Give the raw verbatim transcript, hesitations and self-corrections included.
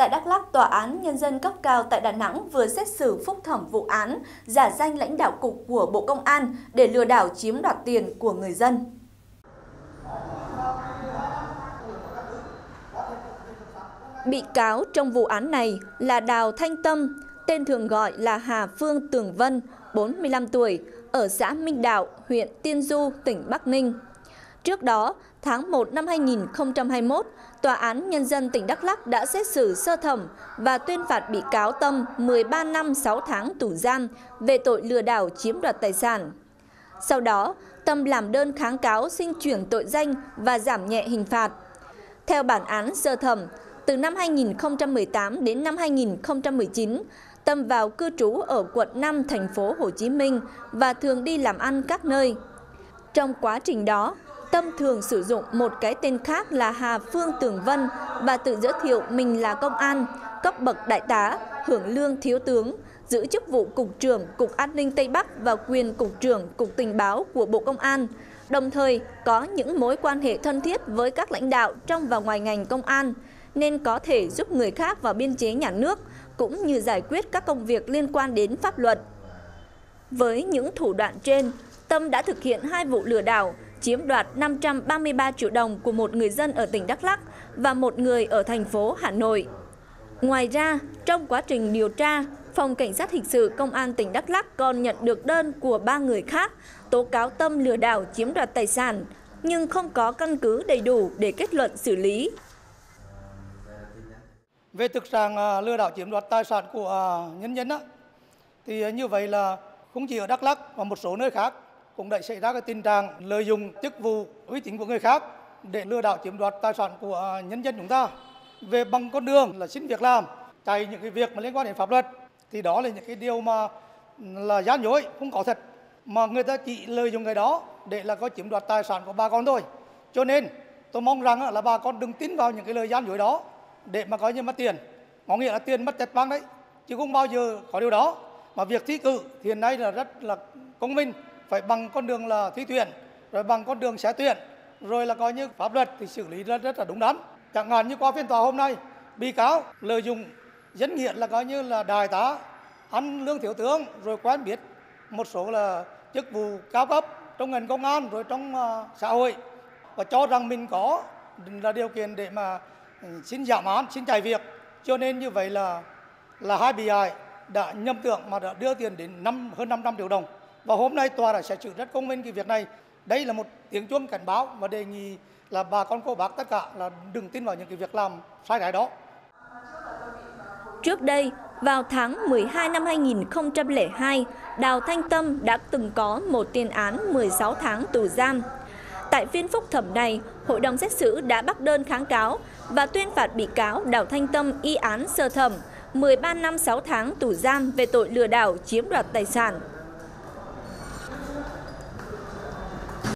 Tại Đắk Lắk, Tòa án Nhân dân cấp cao tại Đà Nẵng vừa xét xử phúc thẩm vụ án giả danh lãnh đạo cục của Bộ Công an để lừa đảo chiếm đoạt tiền của người dân. Bị cáo trong vụ án này là Đào Thanh Tâm, tên thường gọi là Hà Phương Tường Vân, bốn mươi lăm tuổi, ở xã Minh Đạo, huyện Tiên Du, tỉnh Bắc Ninh. Trước đó, tháng một năm hai nghìn không trăm hai mươi mốt, Tòa án Nhân dân tỉnh Đắk Lắk đã xét xử sơ thẩm và tuyên phạt bị cáo Tâm mười ba năm sáu tháng tù giam về tội lừa đảo chiếm đoạt tài sản. Sau đó, Tâm làm đơn kháng cáo xin chuyển tội danh và giảm nhẹ hình phạt. Theo bản án sơ thẩm, từ năm hai nghìn không trăm mười tám đến năm hai nghìn không trăm mười chín, Tâm vào cư trú ở quận năm thành phố Hồ Chí Minh và thường đi làm ăn các nơi. Trong quá trình đó, Tâm thường sử dụng một cái tên khác là Hà Phương Tường Vân và tự giới thiệu mình là công an, cấp bậc đại tá, hưởng lương thiếu tướng, giữ chức vụ Cục trưởng Cục An ninh Tây Bắc và quyền Cục trưởng Cục Tình báo của Bộ Công an, đồng thời có những mối quan hệ thân thiết với các lãnh đạo trong và ngoài ngành công an, nên có thể giúp người khác vào biên chế nhà nước, cũng như giải quyết các công việc liên quan đến pháp luật. Với những thủ đoạn trên, Tâm đã thực hiện hai vụ lừa đảo, chiếm đoạt năm trăm ba mươi ba triệu đồng của một người dân ở tỉnh Đắk Lắk và một người ở thành phố Hà Nội. Ngoài ra, trong quá trình điều tra, Phòng Cảnh sát Hình sự Công an tỉnh Đắk Lắk còn nhận được đơn của ba người khác tố cáo Tâm lừa đảo chiếm đoạt tài sản, nhưng không có căn cứ đầy đủ để kết luận xử lý. Về thực trạng lừa đảo chiếm đoạt tài sản của nhân dân, thì như vậy là không chỉ ở Đắk Lắk mà một số nơi khác cũng đã xảy ra cái tình trạng lợi dụng chức vụ uy tín của người khác để lừa đảo chiếm đoạt tài sản của nhân dân chúng ta. Về bằng con đường là xin việc làm, chạy những cái việc mà liên quan đến pháp luật, thì đó là những cái điều mà là gian dối, không có thật, mà người ta chỉ lợi dụng cái đó để là có chiếm đoạt tài sản của bà con thôi. Cho nên tôi mong rằng là bà con đừng tin vào những cái lời gian dối đó để mà coi như mất tiền, có nghĩa là tiền mất tật mang đấy, chứ không bao giờ có điều đó. Mà việc thi cử thì hiện nay là rất là công minh, phải bằng con đường là thi tuyển, rồi bằng con đường xét tuyển, rồi là coi như pháp luật thì xử lý rất, rất là đúng đắn. Chẳng hạn như qua phiên tòa hôm nay, bị cáo lợi dụng danh nghĩa là coi như là đại tá, ăn lương thiếu tướng, rồi quen biết một số là chức vụ cao cấp trong ngành công an, rồi trong uh, xã hội, và cho rằng mình có là điều kiện để mà xin giảm án, xin chạy việc. Cho nên như vậy là là hai bị hại đã nhầm tưởng mà đã đưa tiền đến năm hơn năm trăm triệu đồng. Và hôm nay tòa đã xét xử rất công minh cái việc này. Đây là một tiếng chuông cảnh báo và đề nghị là bà con cô bác tất cả là đừng tin vào những cái việc làm sai trái đó. Trước đây, vào tháng mười hai năm hai nghìn không trăm lẻ hai, Đào Thanh Tâm đã từng có một tiền án mười sáu tháng tù giam. Tại phiên phúc thẩm này, Hội đồng xét xử đã bác đơn kháng cáo và tuyên phạt bị cáo Đào Thanh Tâm y án sơ thẩm mười ba năm sáu tháng tù giam về tội lừa đảo chiếm đoạt tài sản.